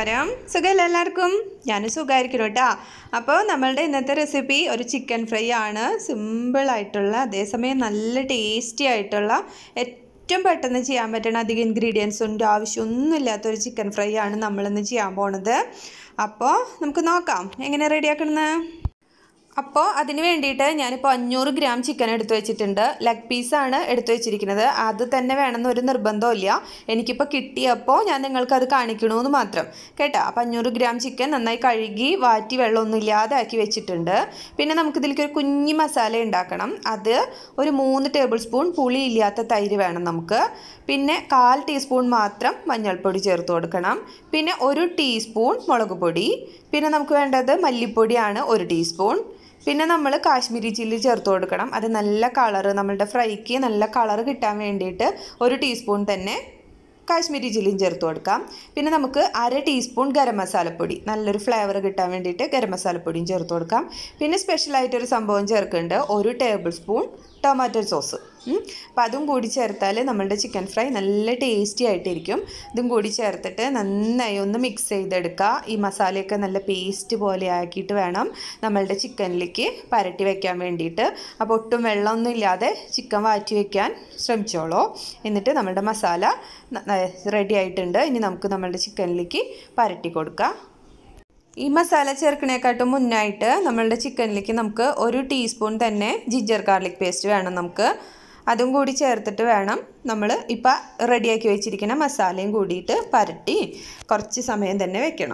നമസ്കാരം. സുഖമല്ലേ എല്ലാവർക്കും? ഞാൻ സുഖമായിരിക്കും കേട്ടോ. അപ്പോൾ നമ്മളുടെ ഇന്നത്തെ റെസിപ്പി ഒരു ചിക്കൻ ഫ്രൈ ആണ്. സിമ്പിളായിട്ടുള്ള, അതേസമയം നല്ല ടേസ്റ്റി ആയിട്ടുള്ള, ഏറ്റവും പെട്ടെന്ന് ചെയ്യാൻ പറ്റുന്ന, അധികം ഇൻഗ്രീഡിയൻസിൻ്റെ ആവശ്യമൊന്നും ഇല്ലാത്തൊരു ചിക്കൻ ഫ്രൈ ആണ് നമ്മളിന്ന് ചെയ്യാൻ പോണത്. അപ്പോൾ നമുക്ക് നോക്കാം എങ്ങനെ റെഡിയാക്കണമെന്ന്. അപ്പോൾ അതിന് വേണ്ടിയിട്ട് ഞാനിപ്പോൾ 500 ഗ്രാം ചിക്കൻ എടുത്തു വെച്ചിട്ടുണ്ട്. ലെഗ് പീസാണ് എടുത്തു വെച്ചിരിക്കുന്നത്. അത് തന്നെ വേണമെന്നൊരു നിർബന്ധമില്ല. എനിക്കിപ്പോൾ കിട്ടിയപ്പോൾ ഞാൻ നിങ്ങൾക്കത് കാണിക്കണമെന്ന് മാത്രം കേട്ടോ. അപ്പോൾ 500 ഗ്രാം ചിക്കൻ നന്നായി കഴുകി വാറ്റി വെള്ളമൊന്നും ഇല്ലാതെ ആക്കി വെച്ചിട്ടുണ്ട്. പിന്നെ നമുക്കിതിലേക്ക് ഒരു കുഞ്ഞി മസാല ഉണ്ടാക്കണം. അത് ഒരു 3 ടേബിൾ സ്പൂൺ പുളിയില്ലാത്ത തൈര് വേണം നമുക്ക്. പിന്നെ 1/4 ടീസ്പൂൺ മാത്രം മഞ്ഞൾപ്പൊടി ചേർത്ത് കൊടുക്കണം. പിന്നെ 1 ടീസ്പൂൺ മുളക് പൊടി. പിന്നെ നമുക്ക് വേണ്ടത് മല്ലിപ്പൊടിയാണ് 1 ടീസ്പൂൺ. പിന്നെ നമ്മൾ കാശ്മീരി ചില്ലി ചേർത്ത് കൊടുക്കണം. അത് നല്ല കളറ്, നമ്മളുടെ ഫ്രൈക്ക് നല്ല കളറ് കിട്ടാൻ വേണ്ടിയിട്ട് 1 ടീസ്പൂൺ തന്നെ കാശ്മീരി ചില്ലിയും ചേർത്ത് കൊടുക്കാം. പിന്നെ നമുക്ക് 1/2 ടീസ്പൂൺ ഗരം മസാലപ്പൊടി, നല്ലൊരു ഫ്ലേവർ കിട്ടാൻ വേണ്ടിയിട്ട് ഗരം മസാലപ്പൊടിയും ചേർത്ത് കൊടുക്കാം. പിന്നെ സ്പെഷ്യലായിട്ടൊരു സംഭവം ചേർക്കുന്നുണ്ട്, 1 ടേബിൾ സ്പൂൺ ടൊമാറ്റോ സോസ്. അപ്പോൾ അതും കൂടി ചേർത്താൽ നമ്മളുടെ ചിക്കൻ ഫ്രൈ നല്ല ടേസ്റ്റി ആയിട്ടിരിക്കും. ഇതും കൂടി ചേർത്തിട്ട് നന്നായി ഒന്ന് മിക്സ് ചെയ്തെടുക്കുക. ഈ മസാലയൊക്കെ നല്ല പേസ്റ്റ് പോലെ ആക്കിയിട്ട് വേണം നമ്മളുടെ ചിക്കനിലേക്ക് പരട്ടി വയ്ക്കാൻ വേണ്ടിയിട്ട്. അപ്പോൾ ഒട്ടും വെള്ളമൊന്നും ഇല്ലാതെ ചിക്കൻ വാറ്റി വയ്ക്കാൻ ശ്രമിച്ചോളൂ. എന്നിട്ട് നമ്മളുടെ മസാല റെഡി ആയിട്ടുണ്ട്. ഇനി നമുക്ക് നമ്മളുടെ ചിക്കനിലേക്ക് പരട്ടി കൊടുക്കാം. ഈ മസാല ചേർക്കണേക്കാട്ടും മുന്നായിട്ട് നമ്മളുടെ ചിക്കനിലേക്ക് നമുക്ക് 1 ടീസ്പൂൺ തന്നെ ജിഞ്ചർ ഗാർലിക് പേസ്റ്റ് വേണം നമുക്ക്. അതും കൂടി ചേർത്തിട്ട് വേണം നമ്മൾ ഇപ്പോൾ റെഡിയാക്കി വെച്ചിരിക്കുന്ന മസാലയും കൂടിയിട്ട് പരട്ടി കുറച്ച് സമയം തന്നെ വെക്കണം.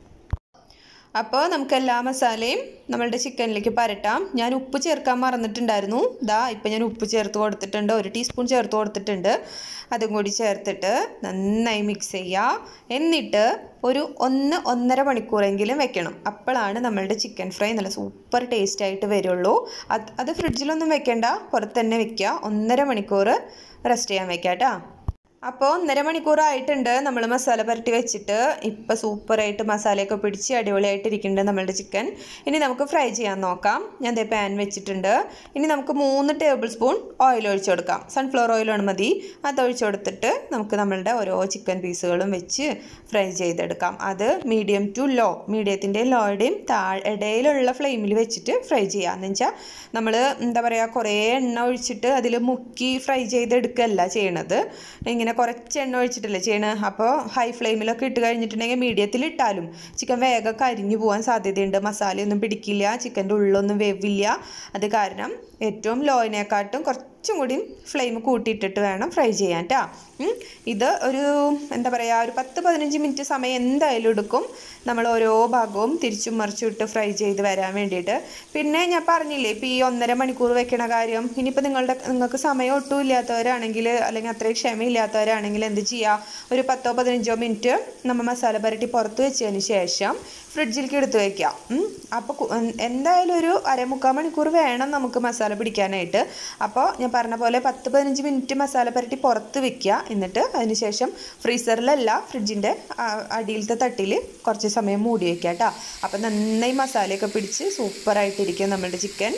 അപ്പോൾ നമുക്ക് എല്ലാ മസാലയും നമ്മളുടെ ചിക്കനിലേക്ക് പരട്ടാം. ഞാൻ ഉപ്പ് ചേർക്കാൻ മറന്നിട്ടുണ്ടായിരുന്നു. ഇപ്പം ഞാൻ ഉപ്പ് ചേർത്ത് കൊടുത്തിട്ടുണ്ട്, 1 ടീസ്പൂൺ ചേർത്ത് കൊടുത്തിട്ടുണ്ട്. അതും കൂടി ചേർത്തിട്ട് നന്നായി മിക്സ് ചെയ്യുക. എന്നിട്ട് ഒരു 1-1.5 മണിക്കൂറെങ്കിലും വെക്കണം. അപ്പോഴാണ് നമ്മളുടെ ചിക്കൻ ഫ്രൈ നല്ല സൂപ്പർ ടേസ്റ്റ് ആയിട്ട് വരുള്ളൂ. അത് ഫ്രിഡ്ജിലൊന്നും വെക്കേണ്ട, പുറത്ത് തന്നെ വെക്കുക. 1.5 മണിക്കൂർ റെസ്റ്റ് ചെയ്യാൻ വെക്കാം കേട്ടോ. അപ്പോൾ 1.5 മണിക്കൂറായിട്ടുണ്ട് നമ്മൾ മസാല പുരട്ടി വെച്ചിട്ട്. ഇപ്പോൾ സൂപ്പറായിട്ട് മസാലയൊക്കെ പിടിച്ച് അടിപൊളിയായിട്ടിരിക്കുന്നുണ്ട് നമ്മളുടെ ചിക്കൻ. ഇനി നമുക്ക് ഫ്രൈ ചെയ്യാൻ നോക്കാം. ഞാൻ ദേ പാൻ വെച്ചിട്ടുണ്ട്. ഇനി നമുക്ക് 3 ടേബിൾ സ്പൂൺ ഓയിൽ ഒഴിച്ചു കൊടുക്കാം. സൺഫ്ലവർ ഓയിലാണ് മതി. അത് ഒഴിച്ചു കൊടുത്തിട്ട് നമുക്ക് നമ്മളുടെ ഓരോ ചിക്കൻ പീസുകളും വെച്ച് ഫ്രൈ ചെയ്തെടുക്കാം. അത് മീഡിയം ടു ലോ, മീഡിയത്തിൻ്റെയും ലോയുടെയും ഇടയിലുള്ള ഫ്ലെയിമിൽ വെച്ചിട്ട് ഫ്രൈ ചെയ്യുക. എന്ന് വെച്ചാൽ നമ്മൾ എന്താ പറയുക, കുറേ എണ്ണ ഒഴിച്ചിട്ട് അതിൽ മുക്കി ഫ്രൈ ചെയ്തെടുക്കുകയല്ല ചെയ്യണത്. ഇങ്ങനെ കുറച്ച് എണ്ണ ഒഴിച്ചിട്ടല്ലേ ചെയ്യണത്. അപ്പോൾ ഹൈ ഫ്ലെയിമിലൊക്കെ ഇട്ട് കഴിഞ്ഞിട്ടുണ്ടെങ്കിൽ മീഡിയത്തിൽ ഇട്ടാലും ചിക്കൻ വേഗം കരിഞ്ഞു പോകാൻ സാധ്യതയുണ്ട്. മസാലയൊന്നും പിടിക്കില്ല, ചിക്കൻ്റെ ഉള്ളൊന്നും വേവില്ല. അത് കാരണം ഏറ്റവും ലോയിനെക്കാട്ടും കുറച്ചും കൂടി ഫ്ലെയിം കൂട്ടിയിട്ടിട്ട് വേണം ഫ്രൈ ചെയ്യാൻ കേട്ടോ. ഇത് ഒരു എന്താ പറയുക, ഒരു 10-15 മിനിറ്റ് സമയം എന്തായാലും എടുക്കും നമ്മൾ ഓരോ ഭാഗവും തിരിച്ചും മറിച്ചും ഇട്ട് ഫ്രൈ ചെയ്ത് വരാൻ വേണ്ടിയിട്ട്. പിന്നെ ഞാൻ പറഞ്ഞില്ലേ ഇപ്പോൾ ഈ 1.5 മണിക്കൂർ വെക്കണ കാര്യം. ഇനിയിപ്പോൾ നിങ്ങൾക്ക് സമയം ഒട്ടും ഇല്ലാത്തവരാണെങ്കിൽ, അല്ലെങ്കിൽ അത്രയും ക്ഷമയില്ലാത്തവരാണെങ്കിൽ എന്ത് ചെയ്യുക, ഒരു 10-15 മിനിറ്റ് നമ്മൾ മസാല പുരട്ടി പുറത്ത് വെച്ചതിന് ശേഷം ഫ്രിഡ്ജിലേക്ക് എടുത്ത് വയ്ക്കാം. അപ്പോൾ എന്തായാലും ഒരു 1/4 മണിക്കൂർ വേണം നമുക്ക് മസാല പിടിക്കാനായിട്ട്. അപ്പോൾ ഞാൻ പറഞ്ഞ പോലെ 10-15 മിനിറ്റ് മസാല പുരട്ടി പുറത്ത് വെക്കുക. എന്നിട്ട് അതിനുശേഷം ഫ്രീസറിലല്ല, ഫ്രിഡ്ജിൻ്റെ അടിയിലത്തെ തട്ടിൽ കുറച്ച് സമയം മൂടി വയ്ക്കുക കേട്ടോ. അപ്പോൾ നന്നായി മസാലയൊക്കെ പിടിച്ച് സൂപ്പറായിട്ടിരിക്കും നമ്മളുടെ ചിക്കൻ.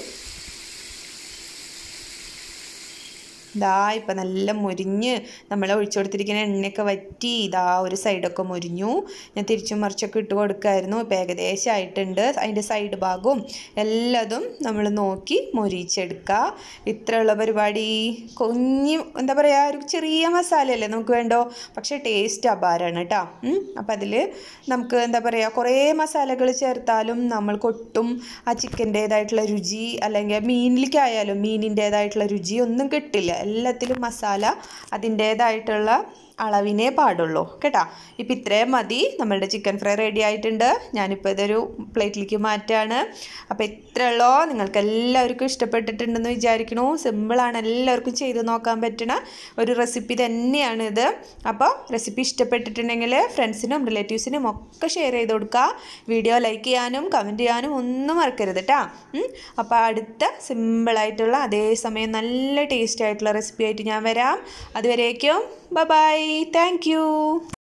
ഇപ്പം നല്ല മുരിഞ്ഞ് നമ്മൾ ഒഴിച്ചു കൊടുത്തിരിക്കുന്ന എണ്ണയൊക്കെ വറ്റി ഒരു സൈഡൊക്കെ മുരിഞ്ഞു. ഞാൻ തിരിച്ചും മറിച്ചൊക്കെ ഇട്ട് കൊടുക്കുമായിരുന്നു. ഇപ്പോൾ ഏകദേശം ആയിട്ടുണ്ട്. അതിൻ്റെ സൈഡ് ഭാഗവും എല്ലാതും നമ്മൾ നോക്കി മൊരിച്ചെടുക്കുക. ഇത്രയുള്ള പരിപാടി. കുഞ്ഞി എന്താ പറയുക, ഒരു ചെറിയ മസാലയല്ലേ നമുക്ക് വേണ്ടോ, പക്ഷേ ടേസ്റ്റ് അപാരമാണ് കേട്ടോ. അപ്പം അതിൽ നമുക്ക് എന്താ പറയുക, കുറേ മസാലകൾ ചേർത്താലും നമ്മൾക്കൊട്ടും ആ ചിക്കൻ്റേതായിട്ടുള്ള രുചി, അല്ലെങ്കിൽ മീനിലേക്കായാലും മീനിൻ്റേതായിട്ടുള്ള രുചി ഒന്നും കിട്ടില്ല. എല്ലാത്തിലും മസാല അതിൻ്റേതായിട്ടുള്ള അളവിനേ പാടുള്ളൂ കേട്ടോ. ഇപ്പം ഇത്രയും മതി. നമ്മളുടെ ചിക്കൻ ഫ്രൈ റെഡി ആയിട്ടുണ്ട്. ഞാനിപ്പോൾ ഇതൊരു പ്ലേറ്റിലേക്ക് മാറ്റാണ്. അപ്പോൾ ഇത്രയുള്ളൂ. നിങ്ങൾക്ക് എല്ലാവർക്കും ഇഷ്ടപ്പെട്ടിട്ടുണ്ടെന്ന് വിചാരിക്കണു. സിമ്പിളാണ്, എല്ലാവർക്കും ചെയ്ത് നോക്കാൻ പറ്റുന്ന ഒരു റെസിപ്പി തന്നെയാണിത്. അപ്പോൾ റെസിപ്പി ഇഷ്ടപ്പെട്ടിട്ടുണ്ടെങ്കിൽ ഫ്രണ്ട്സിനും റിലേറ്റീവ്സിനും ഒക്കെ ഷെയർ ചെയ്ത് കൊടുക്കുക. വീഡിയോ ലൈക്ക് ചെയ്യാനും കമൻറ്റ് ചെയ്യാനും ഒന്നും മറക്കരുത് കേട്ടോ. അപ്പോൾ അടുത്ത സിമ്പിളായിട്ടുള്ള, അതേസമയം നല്ല ടേസ്റ്റ് ആയിട്ടുള്ള റെസിപ്പി ആയിട്ട് ഞാൻ വരാം. അതുവരേക്കും bye bye. Thank you.